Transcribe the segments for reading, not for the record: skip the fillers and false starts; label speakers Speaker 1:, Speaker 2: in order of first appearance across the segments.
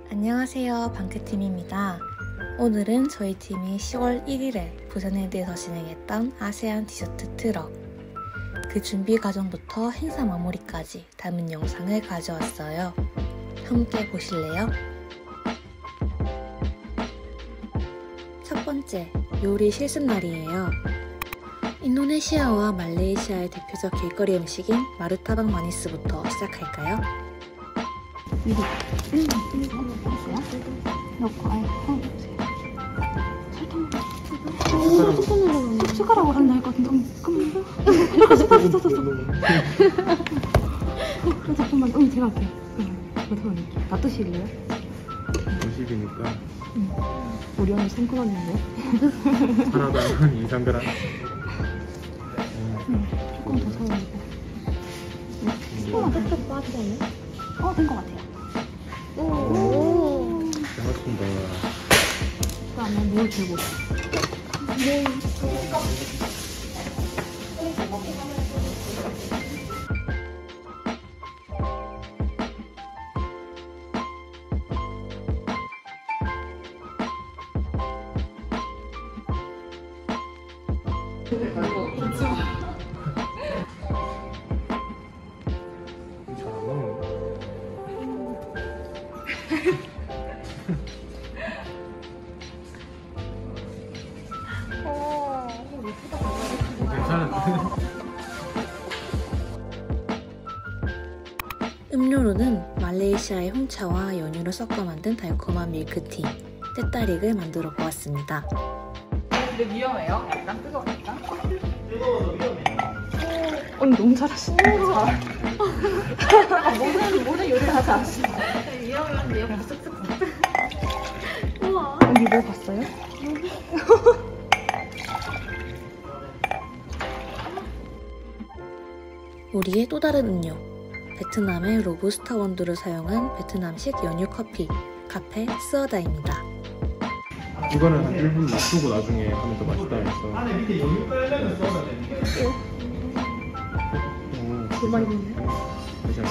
Speaker 1: 안녕하세요, 방크팀입니다. 오늘은 저희 팀이 10월 1일에 부산에대해서 진행했던 아세안 디저트 트럭 그 준비 과정부터 행사 마무리까지 담은 영상을 가져왔어요. 함께 보실래요? 첫 번째, 요리 실습날이에요. 인도네시아와 말레이시아의 대표적 길거리 음식인 마르타박 마니스부터 시작할까요?
Speaker 2: 넣고 설탕 숟가락으로 하면 나을 것 같은데. 잠깐만, 제가 할게요. 놔두실래요?
Speaker 3: 50이니까
Speaker 2: 우리 언니 손그러는데?
Speaker 3: 하나당 2, 3g.
Speaker 2: 조금 더 사용해볼게요. 조금만 뚝뚝 빠지겠네? 된 것 같아요. 오,
Speaker 3: 잘맞춘다.
Speaker 2: 그다음에 뭘 들고?
Speaker 1: 음료로는 말레이시아의 홍차와 연유를 섞어 만든 달콤한 밀크티, 때따릭을 만들어 보았습니다.
Speaker 4: 근데 위험해요? 약간 뜨거우니까?
Speaker 2: 언니 너무 잘하시네.
Speaker 4: 모든 요리를 다 잘하시네. 위험한데 옆에 쓱쓱. 우와.
Speaker 2: 언니 뭐 봤어요?
Speaker 1: 우리의 또 다른 음료, 베트남의 로부스타 원두를 사용한 베트남식 연유 커피, 카페 스어다입니다.
Speaker 3: 이거는 한 1분 놔두고 나중에 하면 더 맛있다 했어. 안에 밑에 연유 깔려면 써야 돼.
Speaker 2: 그 많이 먹네.
Speaker 3: 괜찮아.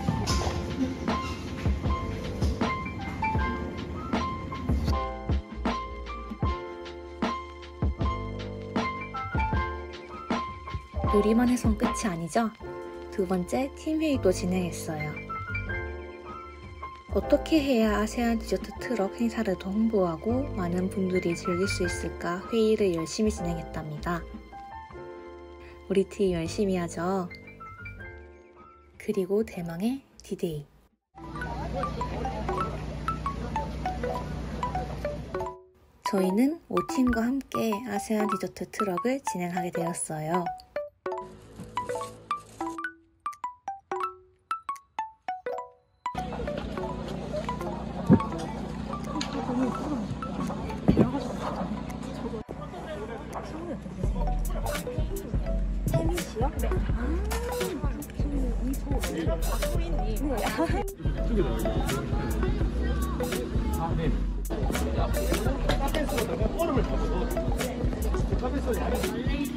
Speaker 1: 요리만 해선 끝이 아니죠? 두 번째 팀회의도 진행했어요. 어떻게 해야 아세안 디저트 트럭 행사를 더 홍보하고 많은 분들이 즐길 수 있을까 회의를 열심히 진행했답니다. 우리 팀 열심히 하죠. 그리고 대망의 디데이. 저희는 5팀과 함께 아세안 디저트 트럭을 진행하게 되었어요.
Speaker 2: 태민씨요? 네.
Speaker 4: 소인님.
Speaker 3: 이쪽에 나와요. 네. 카페에서다가 얼음을 더 넣어. 카페에서 양이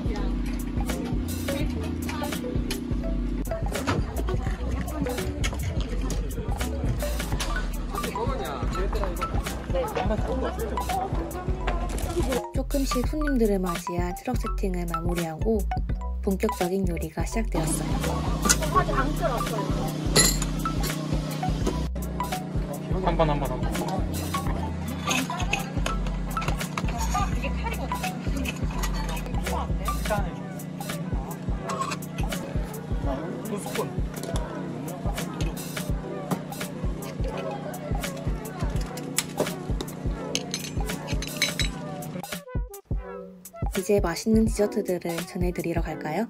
Speaker 1: 조금씩 손님들을 맞이한 트럭 세팅을 마무리하고 본격적인 요리가 시작되었어요.
Speaker 2: 아직 안 끓었어요.
Speaker 3: 한 번.
Speaker 4: 이게 칼이거든요. 필요한데?
Speaker 3: 일단은 2스푼.
Speaker 1: 이제 맛있는 디저트들을 전해드리러 갈까요?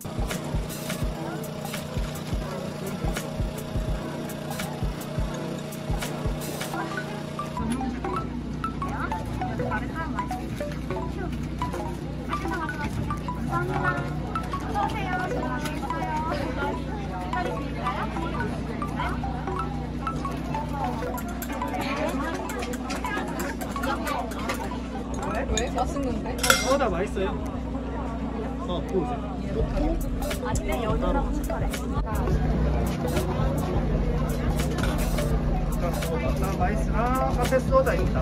Speaker 4: 왜? 맛있는데?
Speaker 3: 다 맛있어요. 구우세요.
Speaker 4: 아니면 연유랑 숟가락.
Speaker 5: 마이스랑 카페 소다입니다.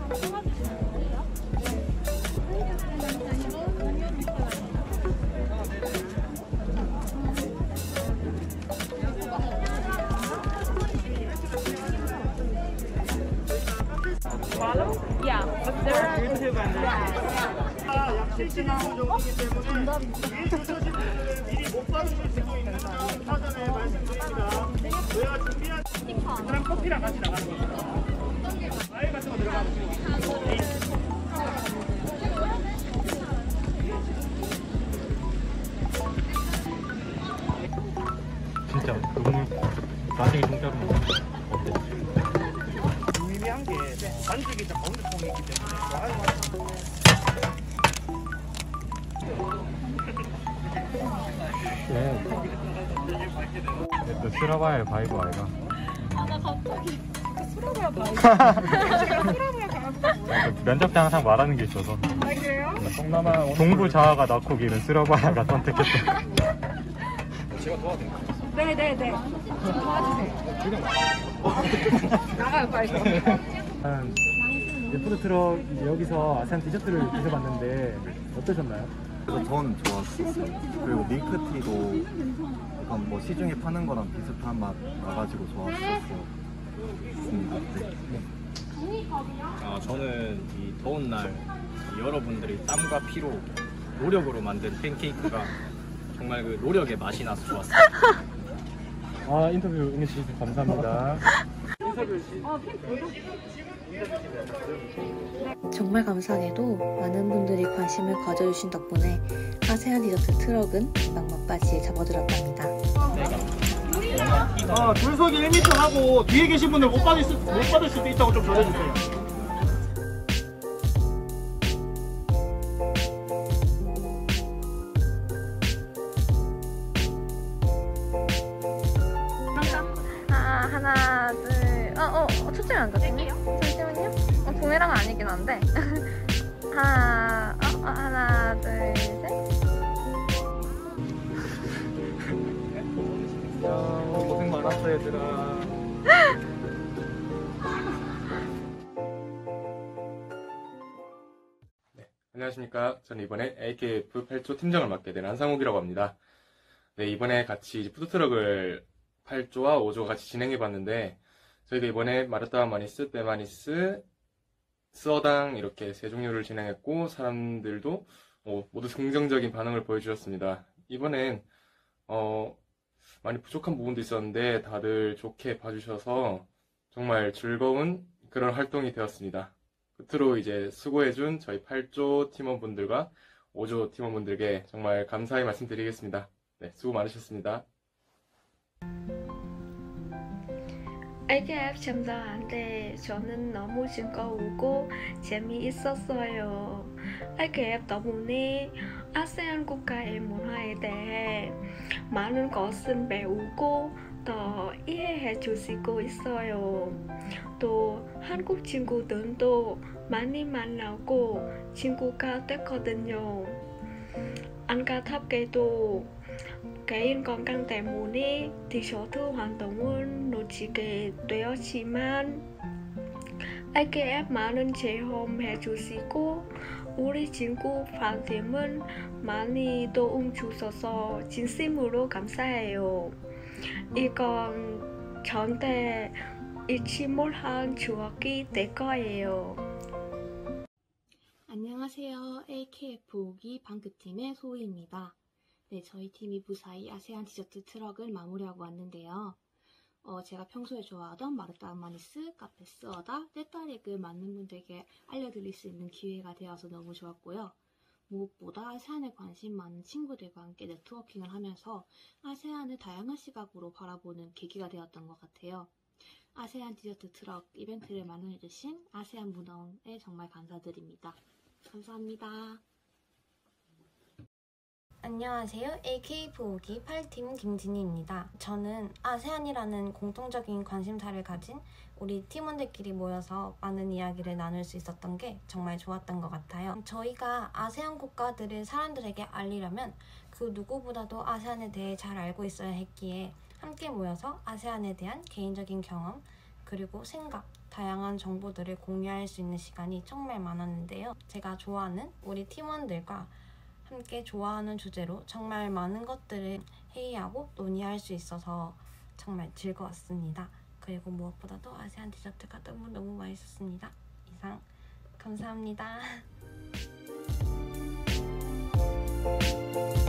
Speaker 4: Yeah, but there are
Speaker 5: 유튜브 약 70만 정도이기 때문에 이 주소신 분들은 미리 못 받으실 수도 있는 점 사전에 말씀드립니다. 저희가 준비한 사람 커피랑 같이 나가는 겁니다. 과일 같은 거 들어가면
Speaker 3: 진짜 너무 나중에 공짜로 어때?
Speaker 5: 유의미한 게 반죽이 저 가운데 통이 있기 때문에
Speaker 3: 또 쓰러봐야 바이브 아이가.
Speaker 4: 나 갑자기 수라고야 봐.
Speaker 3: 면접 때 항상 말하는 게 있어서.
Speaker 4: 그래요?
Speaker 3: 동남아 동부 자아가 낳고 기는 쓰러봐야가 선택했다.
Speaker 5: 제가 도와드릴게요.
Speaker 4: 네네네. 도와주세요. 나가요 빨리.
Speaker 3: 푸드트럭 여기서 아세안 디저트를 드셔봤는데 어떠셨나요?
Speaker 6: 저는 좋았었어요. 그리고 밀크티도 약간 뭐 시중에 파는 거랑 비슷한 맛 나가지고 좋았었습니다.
Speaker 7: 저는 이 더운 날 여러분들이 땀과 피로 노력으로 만든 팬케이크가 정말 그 노력의 맛이 나서 좋았어요.
Speaker 3: 인터뷰 응해주셔서 감사합니다.
Speaker 1: 정말 감사하게도 많은 분들이 관심을 가져주신 덕분에 아세안 디저트 트럭은 금방 막바지에 접어들었답니다.
Speaker 5: 줄서기 1m 하고 뒤에 계신 분들 못 받을 수도 있다고 좀 전해주세요.
Speaker 4: 하나 둘 초점이 안 잡히네? 잠시만요. 부메랑은 아니긴 한데. 하나 둘 셋.
Speaker 7: 고생 많았어 얘들아.
Speaker 3: 안녕하십니까. 저는 이번에 AKF 8조 팀장을 맡게 된 한상욱이라고 합니다. 네, 이번에 같이 이제 푸드트럭을 8조와 5조 같이 진행해봤는데, 저희가 이번에 마르타 마니스, 빼마니스, 스어당 이렇게 세 종류를 진행했고, 사람들도 모두 긍정적인 반응을 보여주셨습니다. 이번엔 많이 부족한 부분도 있었는데 다들 좋게 봐주셔서 정말 즐거운 그런 활동이 되었습니다. 끝으로 이제 수고해준 저희 8조 팀원분들과 5조 팀원분들께 정말 감사의 말씀드리겠습니다. 네, 수고 많으셨습니다.
Speaker 8: AKF 참가한데 저는 너무 즐거우고 재미있었어요. AKF 덕분에 아세안 국가의 문화에 대해 많은 것을 배우고 더 이해해 주시고 있어요. 또 한국 친구들도 많이 만나고 친구가 됐거든요. 안타깝게도 개인 건강 때문에 디저트 활동을 놓치게 되었지만 AKF 많은 체험해 주시고 우리 친구 팬팀은 많이 도움 주셔서 진심으로 감사해요. 이건 저한테 잊지 못할 추억이 될 거예요.
Speaker 9: 안녕하세요. AKF 5기 방크팀의 소희입니다. 네, 저희 팀이 무사히 아세안 디저트 트럭을 마무리하고 왔는데요. 제가 평소에 좋아하던 마르타 마니스, 카페 스어다, 떼따릭을 많은 분들께 알려드릴 수 있는 기회가 되어서 너무 좋았고요. 무엇보다 아세안에 관심 많은 친구들과 함께 네트워킹을 하면서 아세안을 다양한 시각으로 바라보는 계기가 되었던 것 같아요. 아세안 디저트 트럭 이벤트를 마련해주신 아세안 문화원에 정말 감사드립니다. 감사합니다.
Speaker 10: 안녕하세요. AKF 5기 8팀 김진희입니다. 저는 아세안이라는 공통적인 관심사를 가진 우리 팀원들끼리 모여서 많은 이야기를 나눌 수 있었던 게 정말 좋았던 것 같아요. 저희가 아세안 국가들을 사람들에게 알리려면 그 누구보다도 아세안에 대해 잘 알고 있어야 했기에 함께 모여서 아세안에 대한 개인적인 경험, 그리고 생각, 다양한 정보들을 공유할 수 있는 시간이 정말 많았는데요. 제가 좋아하는 우리 팀원들과 함께 좋아하는 주제로 정말 많은 것들을 회의하고 논의할 수 있어서 정말 즐거웠습니다. 그리고 무엇보다도 아세안 디저트가 너무 맛있었습니다. 이상, 감사합니다.